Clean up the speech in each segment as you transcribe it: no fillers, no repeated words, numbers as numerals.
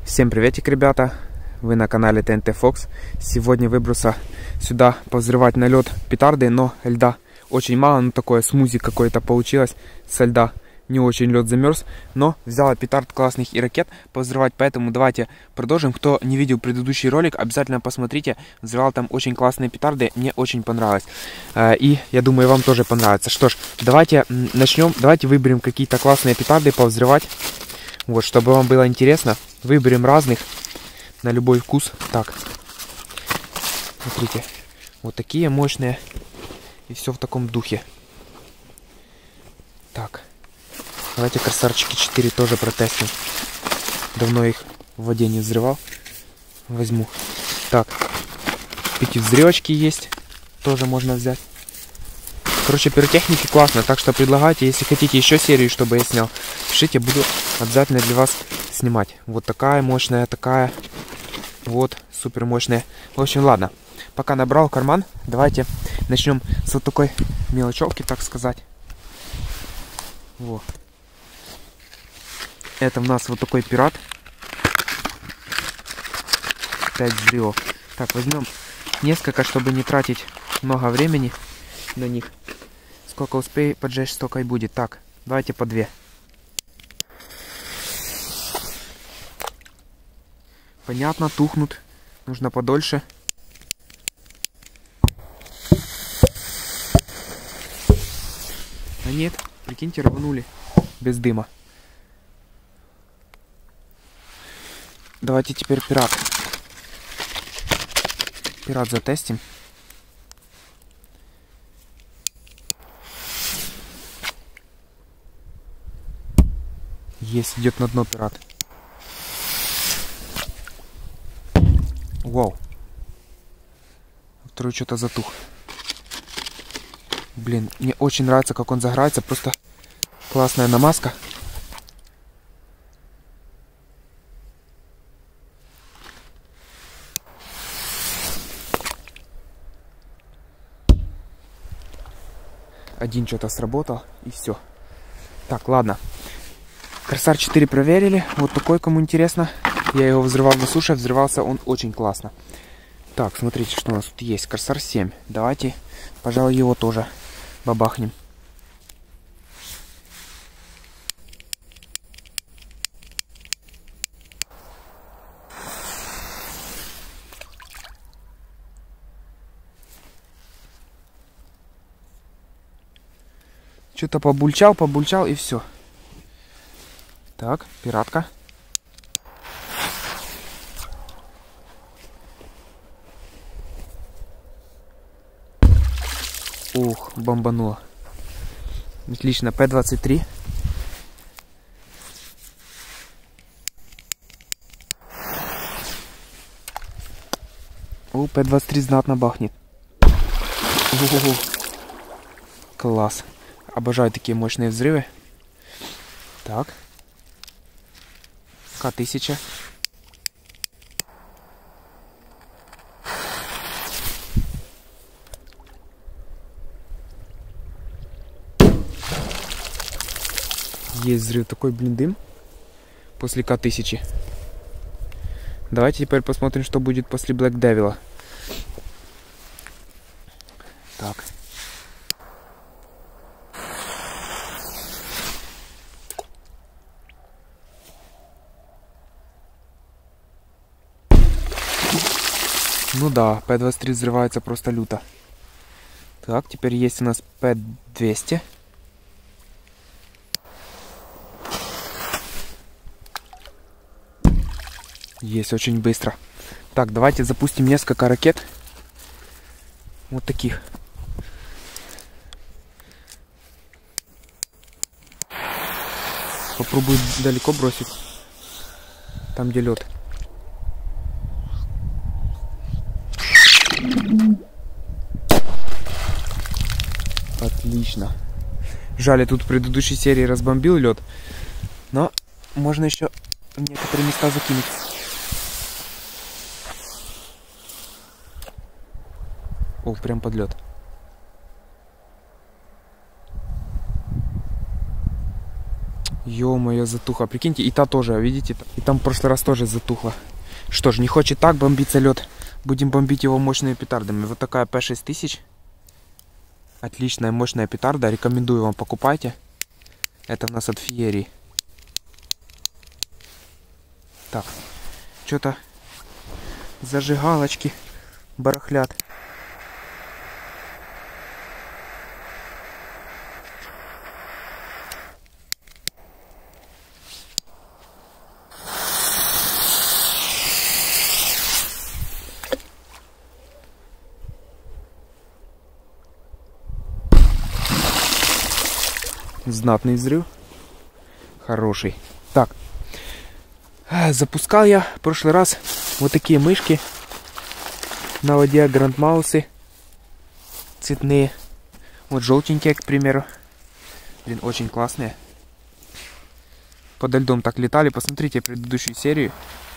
Всем приветик, ребята! Вы на канале ТНТ Fox. Сегодня выброса сюда повзрывать на лед петарды, но льда очень мало, ну такое смузи какое-то получилось со льда. Не очень лед замерз, но взяла петард классных и ракет повзрывать, поэтому давайте продолжим. Кто не видел предыдущий ролик, обязательно посмотрите. Взрывал там очень классные петарды, мне очень понравилось. И я думаю, вам тоже понравится. Что ж, давайте начнем. Давайте выберем какие-то классные петарды повзрывать. Вот, чтобы вам было интересно. Выберем разных, на любой вкус. Так, смотрите, вот такие мощные. И все в таком духе. Так, давайте корсарчики 4 тоже протестим. Давно их в воде не взрывал. Возьму. Так, пятивзрывочки есть. Тоже можно взять. Короче, пиротехники классно, так что предлагайте, если хотите еще серию, чтобы я снял, пишите, буду обязательно для вас снимать. Вот такая мощная, такая. Вот, супер мощная. В общем, ладно. Пока набрал карман, давайте начнем с вот такой мелочевки, так сказать. Вот. Это у нас вот такой пират. 5 взрывов. Так, возьмем несколько, чтобы не тратить много времени на них. Сколько успею поджечь, столько и будет. Так, давайте по 2. Понятно, тухнут. Нужно подольше. А нет, прикиньте, рванули. Без дыма. Давайте теперь пират. Пират затестим. Есть, идет на дно пират. Вау. Второй что-то затух. Блин, мне очень нравится, как он загорается. Просто классная намазка. Один что-то сработал, и все. Так, ладно. Корсар 4 проверили. Вот такой, кому интересно. Я его взрывал на суше. Взрывался он очень классно. Так, смотрите, что у нас тут есть. Корсар 7. Давайте, пожалуй, его тоже бабахнем. Что-то побульчал и все. Так, пиратка. Ух, бомбануло. Отлично, П-23. О, П-23 знатно бахнет. Класс. Обожаю такие мощные взрывы. Так. К-1000. Есть взрыв, такой, блин, дым. После К-1000. Давайте теперь посмотрим, что будет после Black Devil. Так. Ну да, П-23 взрывается просто люто. Так, теперь есть у нас П-200. Есть, очень быстро. Так, давайте запустим несколько ракет. Вот таких. Попробую далеко бросить. Там, где лед. Отлично. Жаль, я тут в предыдущей серии разбомбил лед. Но можно еще в некоторые места закинуть. О, прям под лед. Ё-моё, затухла. Прикиньте, и та тоже, видите? И там в прошлый раз тоже затухла. Что ж, не хочет так бомбиться лед. Будем бомбить его мощными петардами. Вот такая P6000. Отличная, мощная петарда. Рекомендую вам, покупайте. Это у нас от Феерии. Так, что-то зажигалочки барахлят. Знатный взрыв. Хороший. Так. Запускал я в прошлый раз вот такие мышки на воде, грандмаусы цветные. Вот желтенькие, к примеру. Блин, очень классные. Подо льдом так летали. Посмотрите предыдущую серию.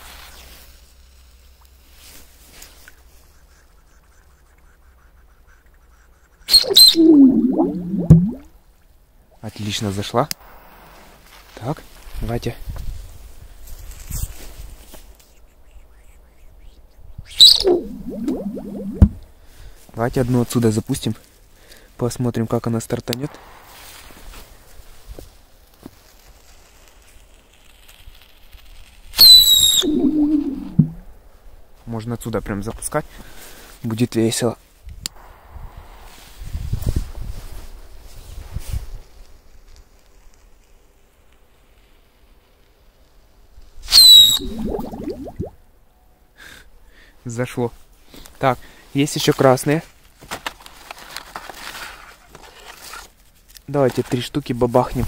Отлично зашла. Так, давайте. Давайте одну отсюда запустим. Посмотрим, как она стартанет. Можно отсюда прям запускать. Будет весело. Зашло. Так, есть еще красные. Давайте 3 штуки бабахнем.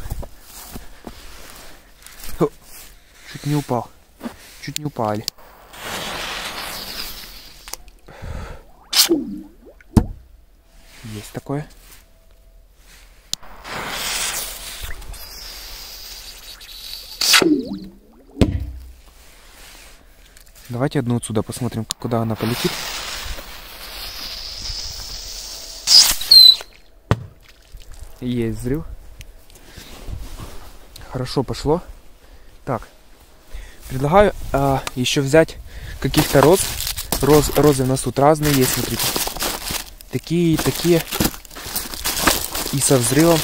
О, чуть не упал. Чуть не упали. Есть такое. Давайте одну отсюда посмотрим, куда она полетит. Есть взрыв. Хорошо пошло. Так. Предлагаю еще взять каких-то роз. Розы у нас тут разные есть, смотрите. Такие, такие. И со взрывом.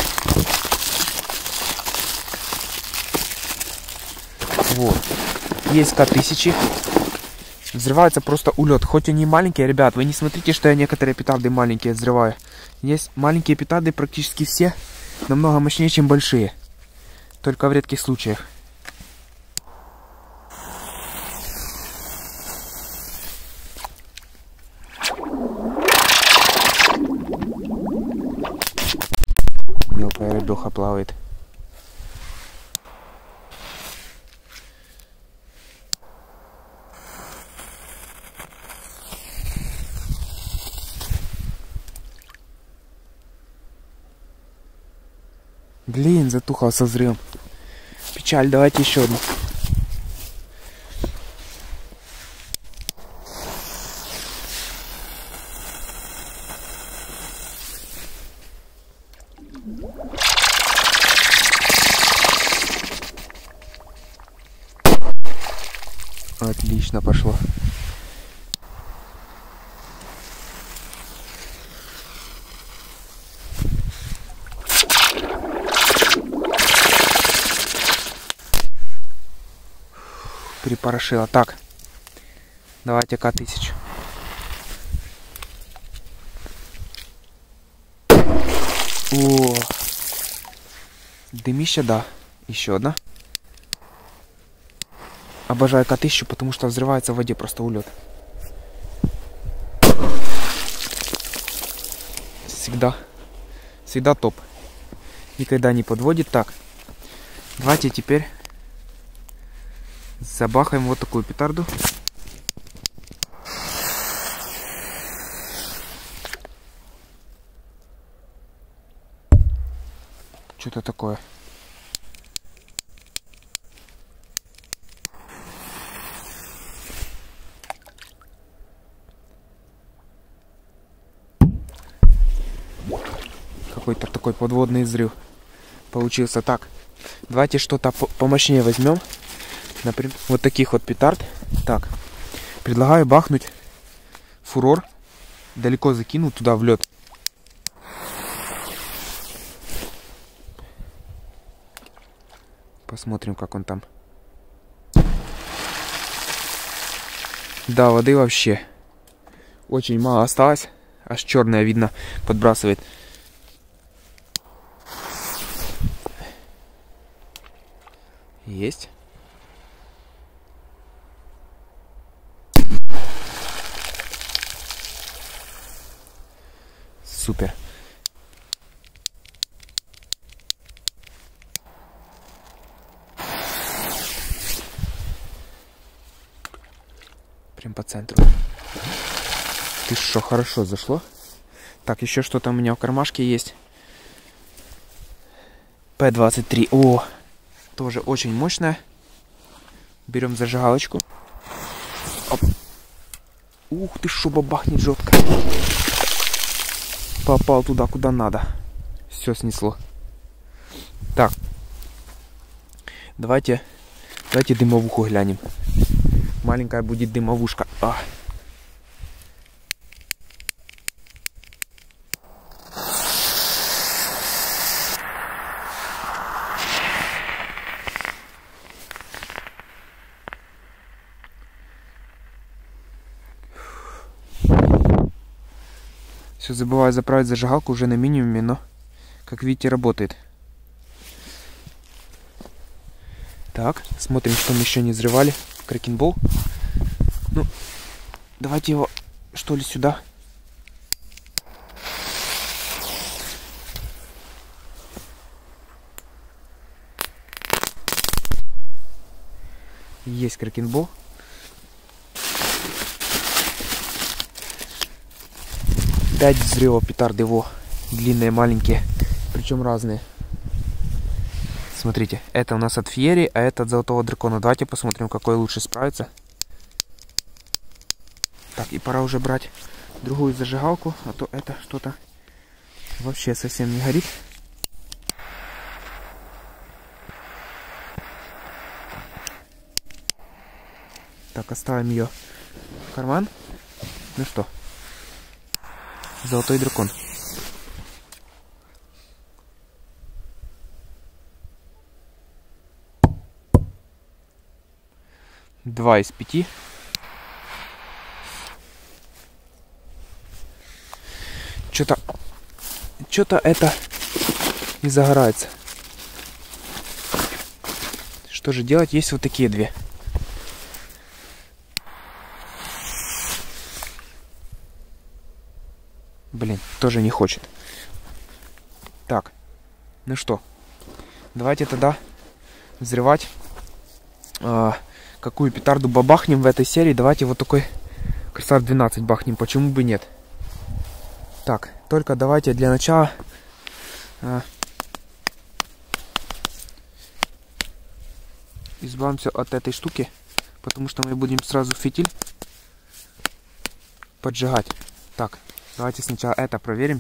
Вот. Есть К1000. Взрывается просто улет. Хоть они маленькие, ребят, вы не смотрите, что я некоторые петарды маленькие взрываю. Есть маленькие петарды, практически все намного мощнее, чем большие. Только в редких случаях. Мелкая рыбеха плавает. Блин, затухал со взрывом. Печаль, давайте еще одну. Отлично пошло. Припорошила. Так, давайте К1000. О, дымища, да. Еще одна. Обожаю К1000, потому что взрывается в воде просто улет. Всегда топ. Никогда не подводит. Так, давайте теперь забахаем вот такую петарду. Что-то такое. Какой-то такой подводный взрыв получился. Так, Давайте что-то помощнее возьмем. Например, вот таких вот петард. Так, предлагаю бахнуть фурор. Далеко закинуть туда в лед. Посмотрим, как он там. Да, воды вообще очень мало осталось. Аж черное видно, подбрасывает. Есть. Супер. Прям по центру. Ты что, хорошо зашло? Так, еще что-то у меня в кармашке есть. П-23. О, тоже очень мощная. Берем зажигалочку. Оп. Ух ты, шо, бабахнет жестко. Попал туда, куда надо. Все снесло. Так. Давайте дымовуху глянем. Маленькая будет дымовушка. А. Все, забываю заправить зажигалку уже на минимуме, но, как видите, работает. Так, смотрим, что мы еще не взрывали. Кракенбол. Ну, давайте его, что ли, сюда. Есть кракенбол. Пять взрывов петарды, его длинные, маленькие, причем разные. Смотрите, это у нас от Фьери, а это от Золотого Дракона. Давайте посмотрим, какой лучше справится. Так, и пора уже брать другую зажигалку, а то это что-то вообще совсем не горит. Так, оставим ее в карман. Ну что, Золотой Дракон. Два из 5. Что-то это не загорается. Что же делать? Есть вот такие две. Блин, тоже не хочет. Так, ну что, давайте тогда взрывать. Какую петарду бабахнем в этой серии? Давайте вот такой Корсар 12 бахнем, почему бы нет? Так, только давайте для начала избавимся от этой штуки, потому что мы будем сразу фитиль поджигать. Так, давайте сначала это проверим.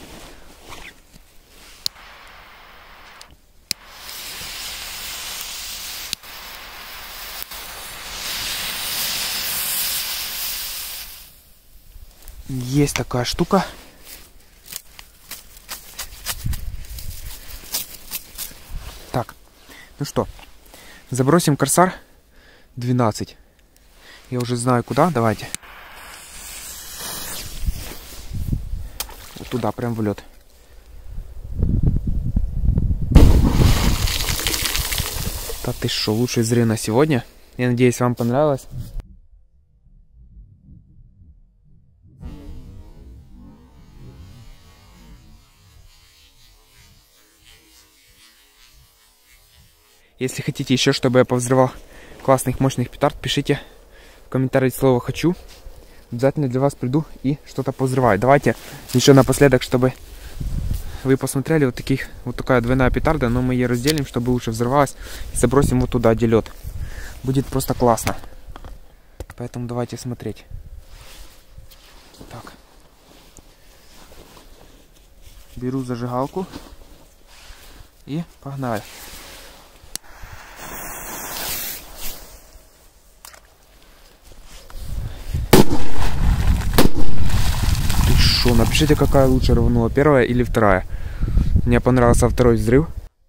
Есть такая штука. Так, ну что, забросим Корсар 12. Я уже знаю куда, давайте. Вот туда, прям в лед. Да ты шо, лучший взрыв на сегодня. Я надеюсь, вам понравилось. Если хотите еще, чтобы я повзрывал классных, мощных петард, пишите в комментарии слово «хочу». Обязательно для вас приду и что-то повзрываю. Давайте еще напоследок, чтобы вы посмотрели, вот такая двойная петарда, но мы ее разделим, чтобы лучше взрывалась, и забросим вот туда, где лед. Будет просто классно. Поэтому давайте смотреть. Так. Беру зажигалку и погнали. ушел. Напишите, какая лучше рванула, первая или вторая. Мне понравился второй взрыв.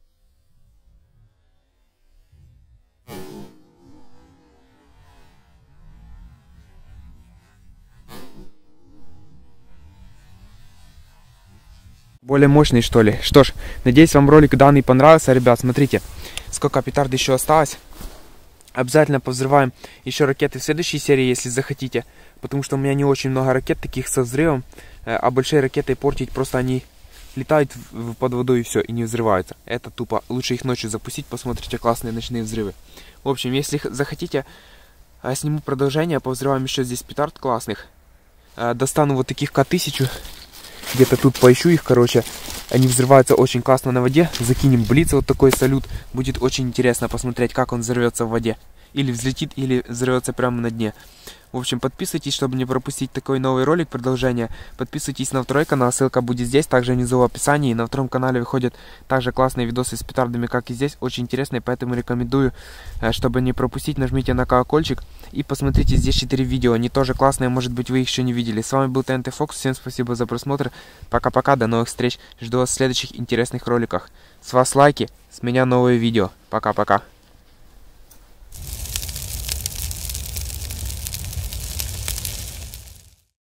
Более мощный, что ли. Что ж, надеюсь, вам ролик данный понравился, ребят. Смотрите, сколько петард еще осталось. Обязательно повзрываем еще ракеты в следующей серии, если захотите. Потому что у меня не очень много ракет таких со взрывом. А большие ракеты портить, просто они летают под водой и все, и не взрываются. Это тупо. Лучше их ночью запустить, посмотрите классные ночные взрывы. В общем, если захотите, сниму продолжение, повзрываем еще здесь петард классных. Достану вот таких К-1000. Где-то тут поищу их, короче. Они взрываются очень классно на воде. Закинем блиц, вот такой салют. Будет очень интересно посмотреть, как он взорвется в воде. Или взлетит, или взорвется прямо на дне. В общем, подписывайтесь, чтобы не пропустить такой новый ролик, продолжение. Подписывайтесь на второй канал, ссылка будет здесь, также внизу в описании. На втором канале выходят также классные видосы с петардами, как и здесь. Очень интересные, поэтому рекомендую, чтобы не пропустить, нажмите на колокольчик и посмотрите здесь 4 видео. Они тоже классные, может быть, вы их еще не видели. С вами был ТНТ Фокс, всем спасибо за просмотр. Пока-пока, до новых встреч. Жду вас в следующих интересных роликах. С вас лайки, с меня новые видео. Пока-пока.